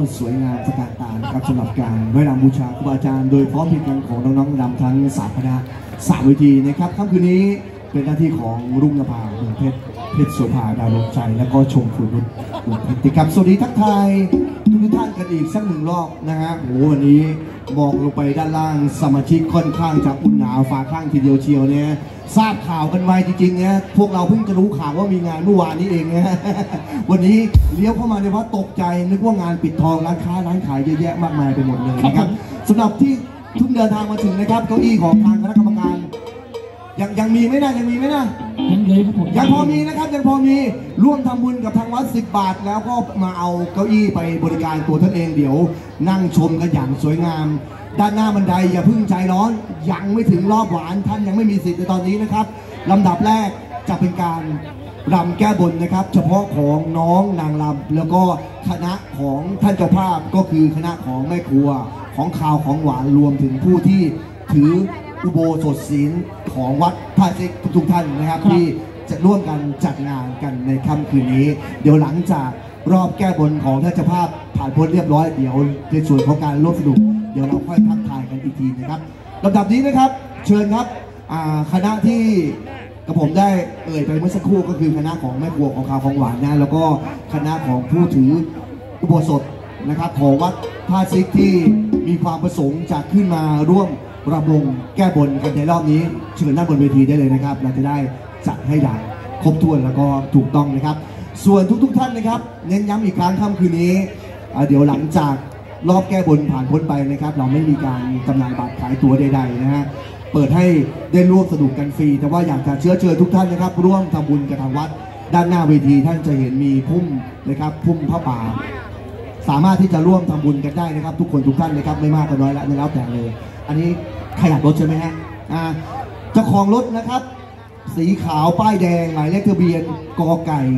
สวยงามสง่าตานะครับสำหรับการไว้รำบูชาครูบาอาจารย์โดยพร้อมเพรียงกันของน้องๆรำทั้ง3คณะ3เวทีนะครับค่ำคืนนี้เป็นหน้าที่ของรุ่งนภาเมืองเพชรโสภาดาวดวงใจและก็ชมพูนุชบุญพิติครับสวัสดีทักทายทุกท่านกันอีกสัก1 รอบนะฮะโหวันนี้มองลงไปด้านล่างสมาชิกค่อนข้างจะอุ่นหนาวฟ้าข้างทีเดียวเชียวเนี่ยทราบข่าวกันไว้จริงๆเนี่ยพวกเราเพิ่งจะรู้ข่าวว่ามีงานเมื่อวานนี้เองนะวันนี้เลี้ยวเข้ามาในวัดตกใจนึกว่างานปิดทองร้านค้าร้านขายเยอะแยะมากมายไปหมดเลยนะครับสำหรับที่ทุกเดินทางมาถึงนะครับเก้าอี้ของทางคณะกรรมการยังมีไหมนะยังเลยครับผมยังพอมีนะครับยังพอมีร่วมทำบุญกับทางวัด10 บาทแล้วก็มาเอาเก้าอี้ไปบริการตัวท่านเองเดี๋ยวนั่งชมกันอย่างสวยงามด้านหน้าบันไดอย่าเพิ่งใจร้อนยังไม่ถึงรอบหวานท่านยังไม่มีสิทธิ์ในตอนนี้นะครับลำดับแรกจะเป็นการรำแก้บนนะครับเฉพาะของน้องนางรำแล้วก็คณะของท่านเจ้าภาพก็คือคณะของแม่ครัวของข่าวของหวานรวมถึงผู้ที่ถืออุโบสถศีลของวัดท่าเจ๊กทุกท่านนะครับที่จะร่วมกันจัดงานกันในค่ำคืนนี้เดี๋ยวหลังจากรอบแก้บนของท่านเจ้าภาพผ่านพ้นเรียบร้อยเดี๋ยวในส่วนของการร่วมสนุกเดี๋ยวเราค่อยทักทายกันอีกทีนะครับลำดับนี้นะครับเชิญครับคณะที่กับผมได้เอ่ยไปเมื่อสักครู่ก็คือคณะของแม่ครัวของข่าวของหวานนะแล้วก็คณะของผู้ถืออุโบสถนะครับของวัดท่าซิกที่มีความประสงค์จะขึ้นมาร่วมรำวงแก้บนกันในรอบนี้เชิญด้านบนเวทีได้เลยนะครับเราจะได้จัดให้อย่างครบถ้วนแล้วก็ถูกต้องนะครับส่วนทุกท่านนะครับเน้นย้ำอีกครั้งค่ำคืนนี้เดี๋ยวหลังจากรอบแก้บนผ่านพ้นไปนะครับเราไม่มีการจำหน่ายบัตรขายตั๋วใดๆนะฮะเปิดให้ได้ร่วมสนุกกันฟรีแต่ว่าอยากจะเชิญทุกท่านนะครับร่วมทำบุญกับทางวัดด้านหน้าเวทีท่านจะเห็นมีพุ่มนะครับพุ่มผ้าป่าสามารถที่จะร่วมทำบุญกันได้นะครับทุกคนทุกท่านนะครับไม่มากก็น้อยละในแล้วแต่เลยอันนี้ขยับรถใช่ไหมฮะเจ้าของรถนะครับสีขาวป้ายแดงหมายเลขทะเบียนกไก่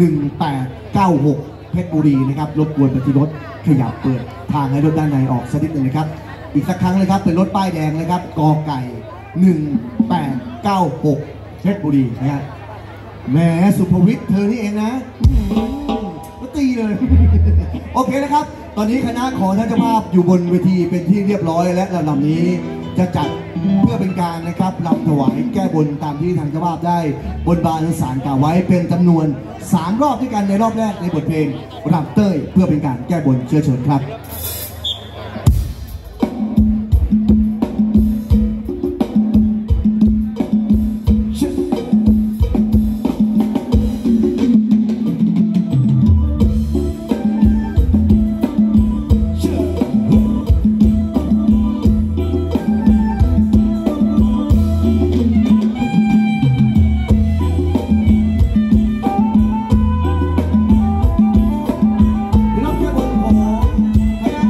1896เพชรบุรีนะครับรบกวนปฏิรถขยับเปิดทางให้รถด้านในออกสักนิดหนึ่งนะครับอีกสักครั้งเลยครับเป็นรถป้ายแดงนะครับกไก่1896เพชรบุรีนะฮะแหมสุภวิทย์เธอนี่เองนะก็ตีเลยโอเคนะครับตอนนี้คณะของท่านเจ้าภาพอยู่บนเวทีเป็นที่เรียบร้อยและลำนี้จะจัดเพื่อเป็นการนะครับรำถวายแก้บนตามที่ทางเจ้าภาพได้บนบานสารกล่าวไว้เป็นจำนวน3 รอบด้วยกันในรอบแรกในบทเพลงรำเต้ยเพื่อเป็นการแก้บนเชิญครับค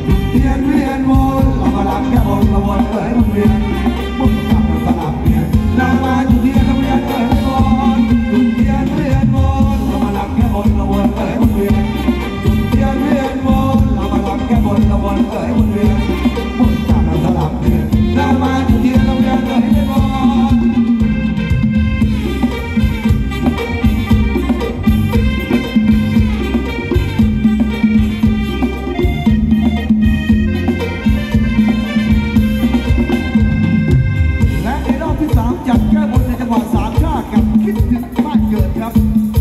เทียนเวียนวนเรามารับแค่บนละวนเอ๋ยมันเวียนมุนกลับมาสลับเวียนเรามาจุดเทียนละเวียนเอ๋ยวนจุดเทียนเวียนวนเรามารับแค่บนละวนเอ๋ยมันเวียนจุดเทียนเวียนวนเรามารับแค่บนละวนเอ๋ยมันเวียนมุนกลับมาสลับเวียนเรามาจุดเทียนละเวียนเอ๋ยวนจัดแก้บนในจังหวัดสามชาติกับคิดถึงบ้านเกิดครับ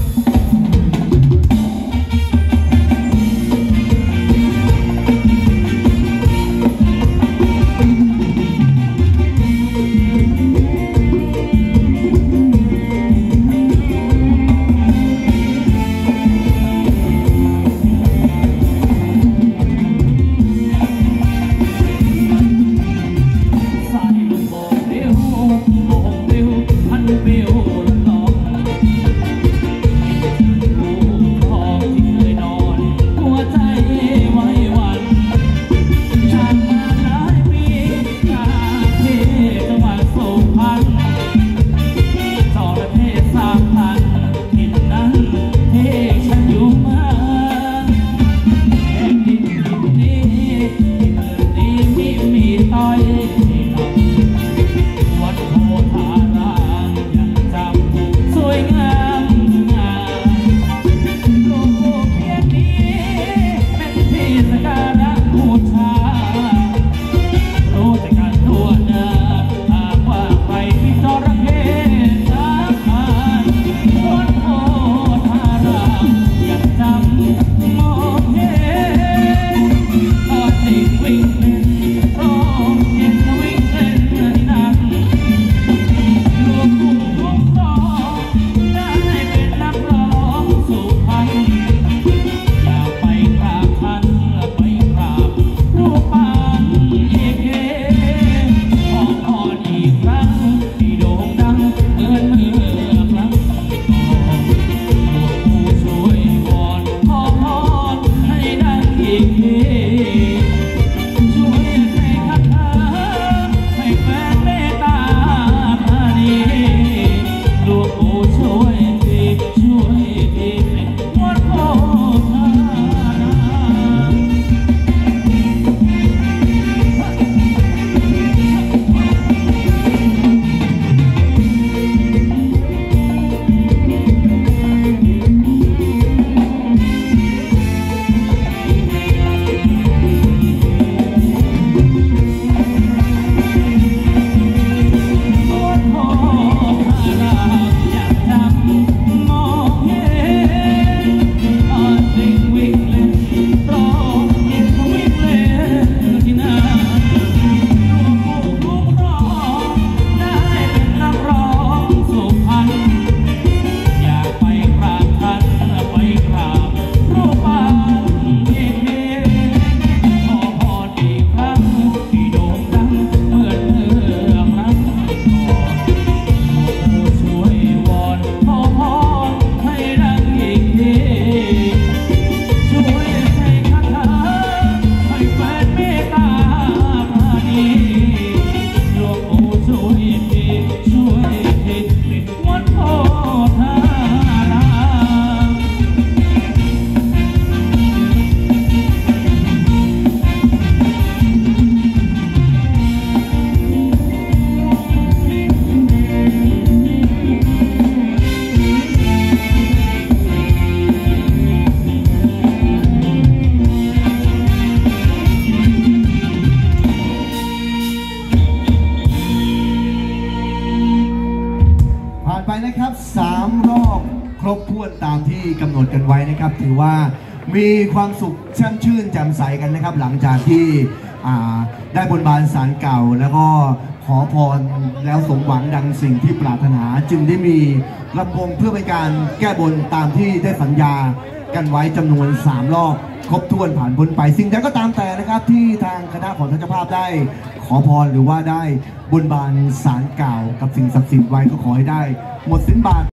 นะครับ3 รอบครบถ้วนตามที่กำหนดกันไว้นะครับถือว่ามีความสุขแช่มชื่นแจ่มใสกันนะครับหลังจากที่ได้บนบานศาลเก่าแล้วก็ขอพรแล้วสมหวังดังสิ่งที่ปรารถนาจึงได้มีลำวงเพื่อเป็นการแก้บนตามที่ได้สัญญากันไว้จำนวน3 รอบครบถ้วนผ่านพ้นไปสิ่งใดก็ตามแต่นะครับที่ทางคณะของท่านเจ้าภาพได้ขอพรหรือว่าได้บนบานศาลเก่ากับสิ่งศักดิ์สิทธิ์ไว้ก็ขอให้ได้หมดสินบาท